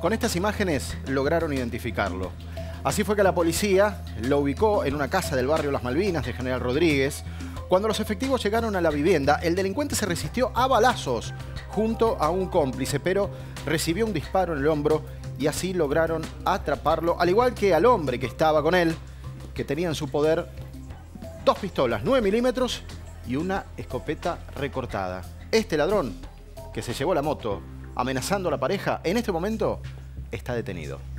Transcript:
Con estas imágenes lograron identificarlo. Así fue que la policía lo ubicó en una casa del barrio Las Malvinas de General Rodríguez. Cuando los efectivos llegaron a la vivienda, el delincuente se resistió a balazos junto a un cómplice, pero recibió un disparo en el hombro y así lograron atraparlo, al igual que al hombre que estaba con él, que tenía en su poder 2 pistolas 9 milímetros y una escopeta recortada. Este ladrón, que se llevó la moto amenazando a la pareja, en este momento está detenido.